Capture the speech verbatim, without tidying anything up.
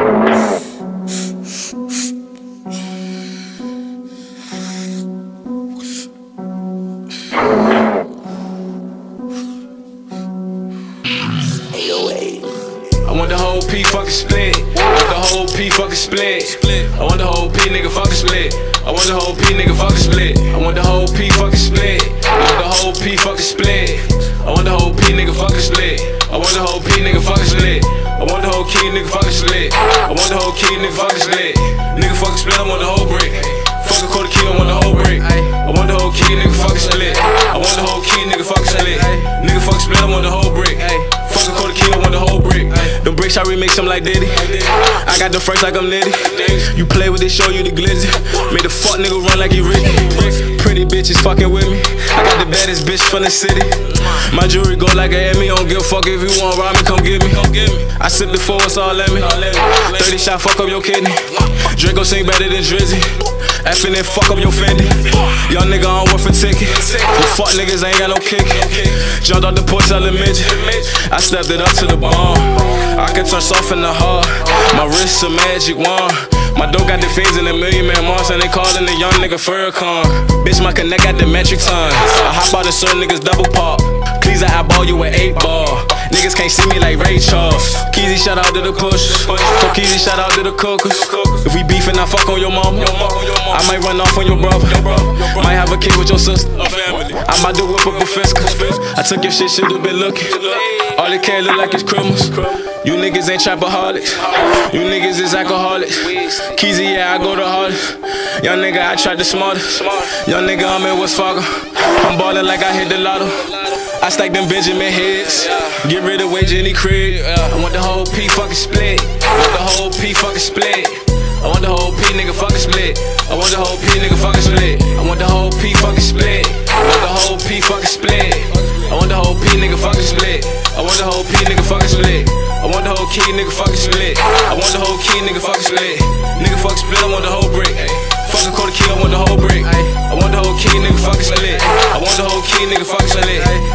I want the whole P fucking split. I want the whole P fucking split. I want the whole P nigga fucking split. I want the whole P nigga fucking split. I want the whole P fucking split. I want the whole P fucking split. I want the whole P nigga fucking split. I want the whole P nigga fucking split. I want the whole key nigga fucking split. I want the whole key nigga fucking split. Nigga fucking split, I want the whole brick. Fuck a quarter key, I want the whole brick. I want the whole key nigga fucking split. I want the whole key nigga fucking split. Nigga fucking split, I want the whole brick. Fuck a quarter key, I want the whole brick. Them bricks, I remix them like Diddy. I got the first like I'm Nitty. You play with it, show you the glizzy. Made the fuck nigga run like he Ricky. Pretty bitches fucking with me. I got the baddest bitch from the city. My jewelry go like a Emmy. Don't give a fuck if you want rob me, come get me. I sip the four, it's all let me. thirty shot, fuck up your kidney. Draco sing better than Drizzy. Effin' and fuck up your Fendi. Young nigga on worth a ticket. But fuck niggas ain't got no kick. Jumped off the porch, tell the midget. I stepped it up to the bomb. I can turn soft in the hard. My wrist's a magic wand. My dope got the fins in a million man marks, and they callin' the young nigga Farrakhan. Bitch, my connect got the metric tons. I hop out and certain niggas double pop. Please, I eyeball you with eight ball. Niggas can't see me like Ray Charles. Keezy, shout out to the push. Keezy, shout out to the cookers. If we beefin', I fuck on your mama. I might run off on your brother. Might have a kid with your sister. I might do whip up a Fisker. I took your shit, should've been looking. All the cat look like it's criminals. You niggas ain't trapaholics. You niggas is alcoholics. Keezy, yeah, I go to Harlem. Young nigga, I tried the smartest. Young nigga, I'm in West Fargo. I'm ballin' like I hit the lotto. I stack them Benjamin heads. Get rid of Wage any crib. I want the whole P fucking split. I want the whole P fucking split. I want the whole P nigga fucking split. I want the whole P nigga fucking split. I want the whole P fucking split. I want the whole P fucking split. I want the whole P nigga fucking split. I want the whole P nigga fucking split. I want the whole key nigga fucking split. I want the whole key nigga fucking split. Nigga fucking split, I want the whole brick. Fuck a quarter key, I want the whole brick. I want the whole key nigga fucking split. I want the whole key nigga fucking split.